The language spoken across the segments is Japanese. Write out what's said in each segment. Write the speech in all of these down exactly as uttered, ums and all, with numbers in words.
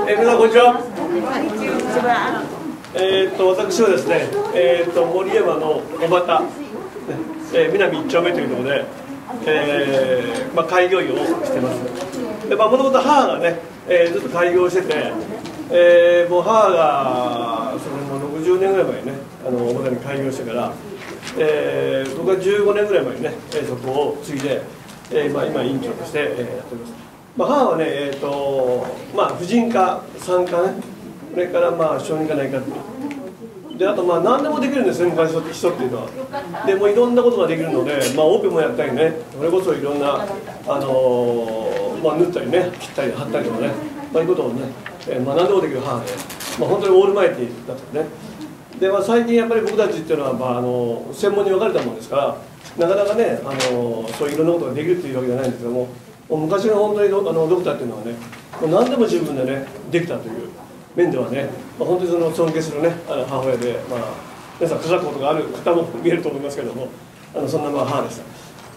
えー、皆さんこんにちは。 こんにちは。 えーっと私はですね、えーっと森山の小畑、ねえー、南一丁目というところで、えーまあ、開業医をしてます。で、まあ、もともと母がね、えー、ずっと開業してて、えー、もう母がそれもろくじゅうねんぐらい前にね、あの小畑に開業してから、えー、僕はじゅうごねんぐらい前にね、えー、そこを継いで、えーまあ、今院長として、えー、やっております。まあ、母はね、えーとまあ、婦人科、産科ね、それからまあ小児科内科で、あとまあ何でもできるんですね、昔の人っていうのは。でもういろんなことができるので、まあ、オペもやったりね、それこそいろんな、あのーまあ、縫ったりね、切ったり貼ったりとかね、まあ、いうことをね、えーまあ、何でもできる母で、まあ、本当にオールマイティーだったね。で、まあ、最近やっぱり僕たちっていうのは、まあ、あの専門に分かれたもんですから、なかなかね、あのそういういろんなことができるっていうわけじゃないんですけども、昔の本当にあのドクターっていうのはね、もう何でも自分でね、できたという面ではね、まあ、本当にその尊敬するね、あの母親で、まあ、皆さん書くことがある方も見えると思いますけれども、あのそんなまあ母でした。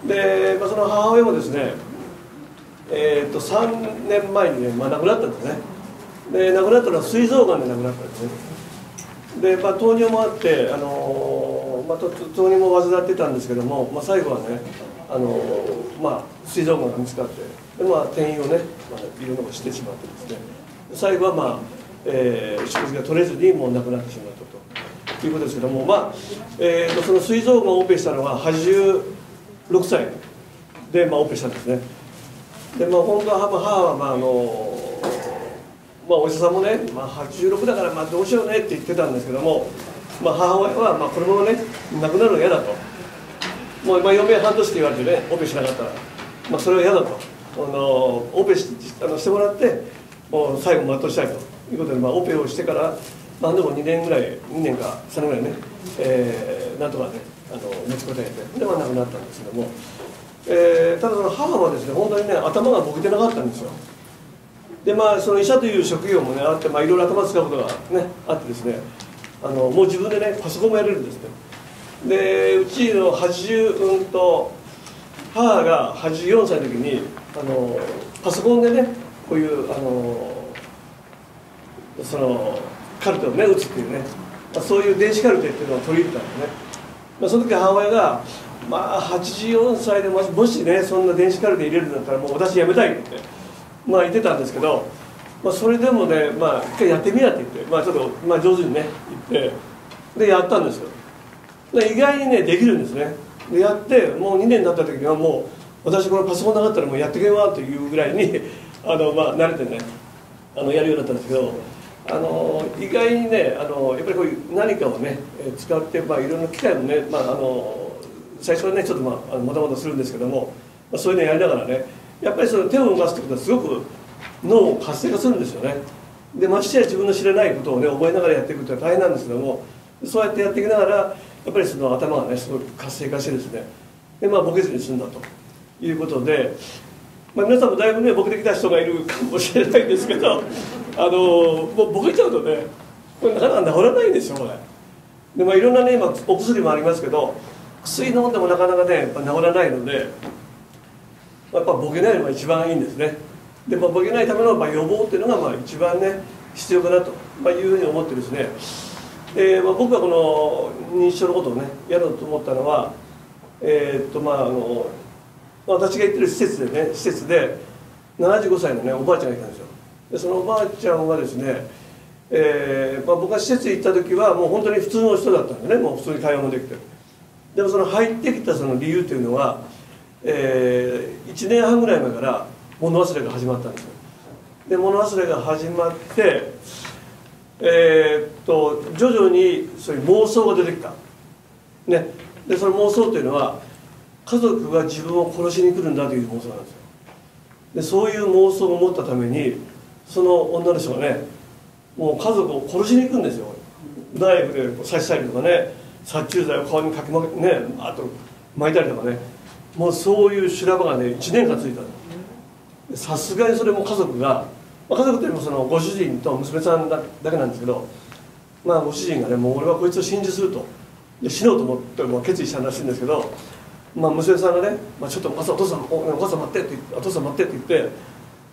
で、まあ、その母親もですね、えー、とさんねんまえにね、まあ、亡くなったんですね。で、亡くなったのは膵臓がんで亡くなったんですね。で、まあ、糖尿もあって、あのーまあ、糖尿も患ってたんですけども、まあ、最後はね、あのーまあ、膵臓がんが見つかって、で、まあ、転移をね、まあ、いろんなことしてしまってですね、最後は、まあえー、食事が取れずにもう亡くなってしまったということですけども、まあえー、とその膵臓がんをオペしたのははちじゅうろくさいで、まあ、オペしたんですね。で、まあ、本当は母は、まああのまあ、お医者さんもね、まあ、はちじゅうろくだから、まあ、どうしようねって言ってたんですけども、まあ、母親は、まあ、このままね亡くなるの嫌だと、もう、まあ、余命半年って言われてね、オペしなかったら、まあ、それは嫌だと、あのオペ し, あのしてもらってもう最後全うしたいということで、まあ、オペをしてから何でもにねんぐらいにねんかさんねんぐらいね、えー、なんとかねあの持ちこたえて、で、まあ、亡くなったんですけども、えー、ただその母はですね、本当にね頭がボケてなかったんですよ。で、まあ、その医者という職業もねあって、まあ、いろいろ頭使うことがねあってですね、あのもう自分でねパソコンもやれるんですね。で、うちのはちじゅう、うんと母がはちじゅうよんさいの時にあのパソコンでねこういうあのそのカルテをね打つっていうね、まあ、そういう電子カルテっていうのを取り入れたんですね。まあ、その時母親が、まあ、はちじゅうよんさいでもしもしねそんな電子カルテ入れるんだったらもう私やめたいって、まあ、言ってたんですけど、まあ、それでもね、まあ、一回やってみやって言って、まあ、ちょっと、まあ、上手にね言ってでやったんですよ。で意外にねできるんですね。でやってもうにねん経った時にはもう私このパソコンなかったらもうやってけんわというぐらいにあの、まあ、慣れてねあのやるようになったんですけど、あの意外にねあのやっぱりこういう何かをね使って、まあ、いろんな機械もね、まあ、あの最初はねちょっとまあまだまだするんですけども、まあ、そういうのやりながらねやっぱりその手を動かすってことはすごく脳を活性化するんですよね。でましてや自分の知らないことをね覚えながらやっていくってのは大変なんですけども、そうやってやっていきながらやっぱりその頭がねすごく活性化してですね、で、まあ、ボケずに済んだということで、まあ、皆さんもだいぶねボケてきた人がいるかもしれないんですけど、あのもうボケちゃうとねこれなかなか治らないんですよこれ。で、まあ、いろんなね今お薬もありますけど薬飲んでもなかなかねやっぱ治らないので、やっぱボケないのが一番いいんですね。で、まあ、ボケないためのまあ予防っていうのがまあ一番ね必要かなと、まあ、いうふうに思ってですね、えーまあ、僕がこの認知症のことをねやろうと思ったのは、えーっとまああの私が行ってる施設でね施設でななじゅうごさいのねおばあちゃんがいたんですよ。でそのおばあちゃんはですね、えーまあ、僕が施設に行った時はもう本当に普通の人だったんでね、もう普通に会話もできてる。でもその入ってきたその理由というのは、えー、いちねんはんぐらい前から物忘れが始まったんですよ。で物忘れが始まってえー、っと徐々にそういう妄想が出てきた、ね、でその妄想というのは家族が自分を殺しに来るんだという妄想なんですよ。でそういう妄想を持ったためにその女の人がねもう家族を殺しに行くんですよ。ナイフで刺したりとかね、殺虫剤を顔にかきまけてね、あと巻いたりとかね、もうそういう修羅場がねいちねんかん続いたの。さすがにそれも家族が、まあ、家族というのもそのご主人と娘さんだけなんですけど、まあ、ご主人がねもう俺はこいつを信じするとで死のうと思って、まあ、決意したらしいんですけど、まあ、娘さんがね、まあ、ちょっとお母さんお父さんお母さん待ってって言ってお父さん待ってって言って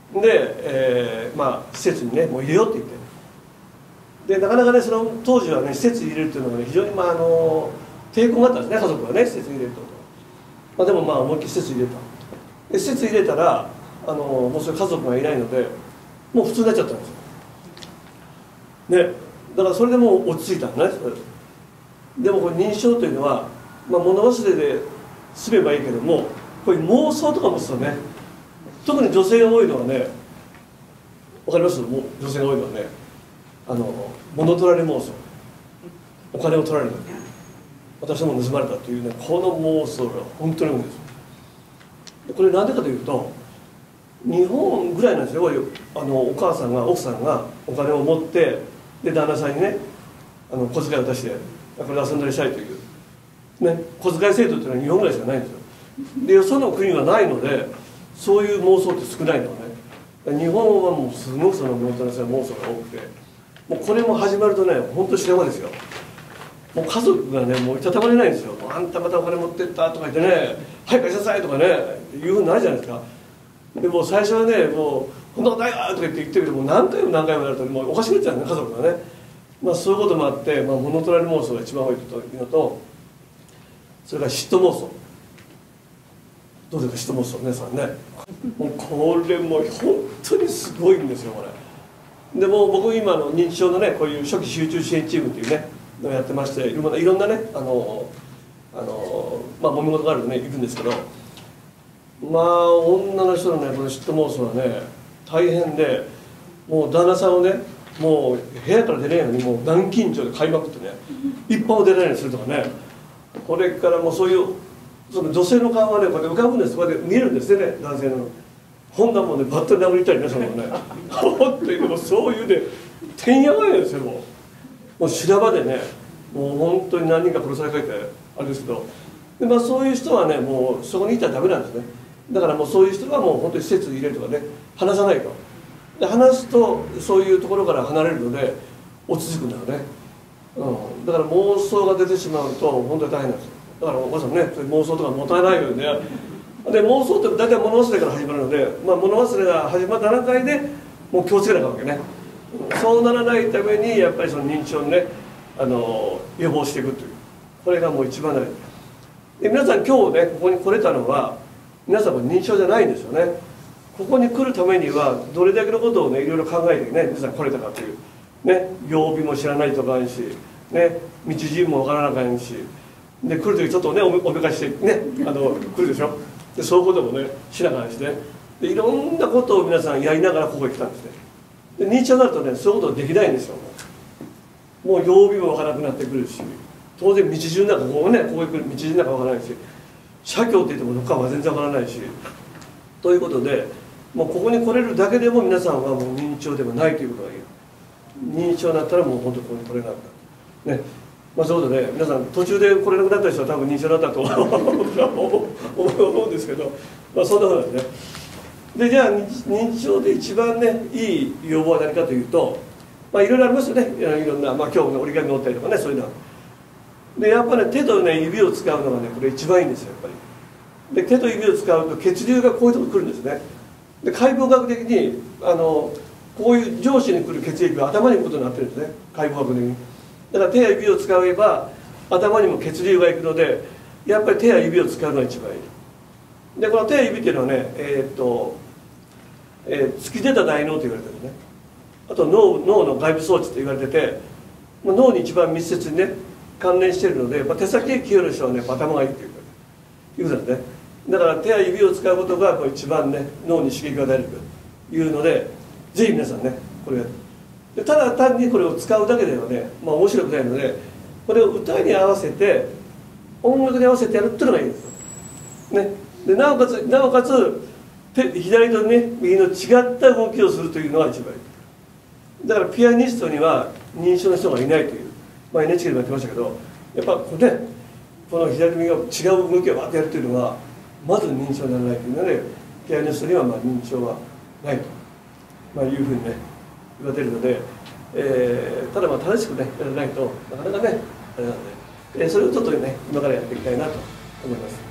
で、えー、まあ施設にねもう入れようって言ってでなかなかねその当時はね施設に入れるっていうのがね非常にまああの抵抗があったんですね家族はね施設に入れると、まあ、でもまあ思いっきり施設に入れたで施設に入れたらあのもうそういう家族がいないのでもう普通になっちゃったんですよねだからそれでもう落ち着いたんだねそれでもこれ認知症というのは、まあ、物忘れで済めばいいけどもこういう妄想とかもするとね特に女性が多いのはねわかりますもう女性が多いのはねあの物取られ妄想お金を取られた私も盗まれたというねこの妄想が本当に多いんですこれなんでかというと日本ぐらいなんですよあのお母さんが奥さんがお金を持ってで旦那さんにねあの小遣いを出してこれで遊んだりしたいという、ね、小遣い制度というのは日本ぐらいしかないんですよでよその国はないのでそういう妄想って少ないのね日本はもうすごくそのもたらしの妄想が多くてもうこれも始まるとね本当に幸せですよもう家族がねもういたたまれないんですよあんたまたお金持ってったとか言ってねはい返しなさいとかねいうふうになるじゃないですかでもう最初はねもうこんなことないわとか言って言ってるけどもう何回も何回もやるともうおかしくなっちゃうんですね家族がねまあそういうこともあって、まあ、物取られ妄想が一番多いというのとそれから嫉妬妄想どうですか嫉妬妄想皆さんねもうこれもう本当にすごいんですよこれでも僕今の認知症のねこういう初期集中支援チームっていうねのをやってましていろんないろんなねあのあのまあ揉め事があるとね行くんですけどまあ女の人のねこの嫉妬妄想はね大変でもう旦那さんをねもう部屋から出れないのにもう軟禁状で買いまくってね一歩も出れないようにするとかねこれからもうそういうその女性の顔はねこうやって浮かぶんですこうやって見えるんですね男性の本田もねバットに殴りたりねそのね本当にもうそういうねてんやわんやですよもうもう修羅場でねもう本当に何人か殺されかけてあれですけどで、まあ、そういう人はねもうそこにいたらダメなんですねだからもうそういう人はもう本当に施設に入れるとかね話さないとで話すとそういうところから離れるので落ち着くんだよね、うん、だから妄想が出てしまうと本当に大変なんですよだからお母さんねそういう妄想とか持たないようにねで妄想って大体物忘れから始まるので、まあ、物忘れが始まった段階でもう気をつけなきゃわけねそうならないためにやっぱりその認知症のねあの予防していくというこれがもう一番大事で皆さん今日ねここに来れたのは皆さんも認知症じゃないんですよねここに来るためにはどれだけのことをねいろいろ考えてね皆さん来れたかというね曜日も知らないとかあるしね道順もわからなかったしで来る時ちょっとねおめおめかしてねあの来るでしょでそういうこともねしながらしてねでいろんなことを皆さんやりながらここへ来たんですねで認知症になるとねそういうことできないんですよもう曜日もわからなくなってくるし当然道順なんかここねここへ来る道順なんかわからないし社協って言ってもどっかは全然わからないしということでもうここに来れるだけでも皆さんはもう認知症でもないということが言える認知症になったらもう本当にここに来れなくなるねまあそういうことで皆さん途中で来れなくなった人は多分認知症だったと思うんですけどまあそんなことなんですねでじゃあ認知症で一番ねいい予防は何かというとまあいろいろありますよねいろんな、まあ、今日の折り紙乗ったりとかねそういうのはでやっぱり、ね、手と、ね、指を使うのがねこれ一番いいんですよやっぱりで手と指を使うと血流がこういうところに来るんですねで解剖学的にあのこういう上肢に来る血液が頭に行くことになってるんですね解剖学的にだから手や指を使えば頭にも血流が行くのでやっぱり手や指を使うのが一番いいでこの手や指っていうのはねえー、っと、えー、突き出た大脳と言われてるんですねあと 脳, 脳の外部装置と言われてて脳に一番密接にね関連しているので、まあ、手先へ清る人はね頭がいいっていういうことですねだから手や指を使うことが一番ね脳に刺激が出るというのでぜひ皆さんねこれやってただ単にこれを使うだけではね、まあ、面白くないのでこれを歌に合わせて音楽に合わせてやるっていうのがいいんですよ、ね、でなおかつなおかつ手左とね右の違った動きをするというのが一番いいだからピアニストには認知症の人がいないという、まあ、エヌエイチケー でもやってましたけどやっぱこれねこの左と右が違う動きをわーってやるというのがまず認知症にならないというのでピアニストにはまあ認知症はないと、まあ、いうふうにね言われているので、えー、ただまあ正しくねやらないとなかなかねあれなので、えー、それをちょっとね今からやっていきたいなと思います。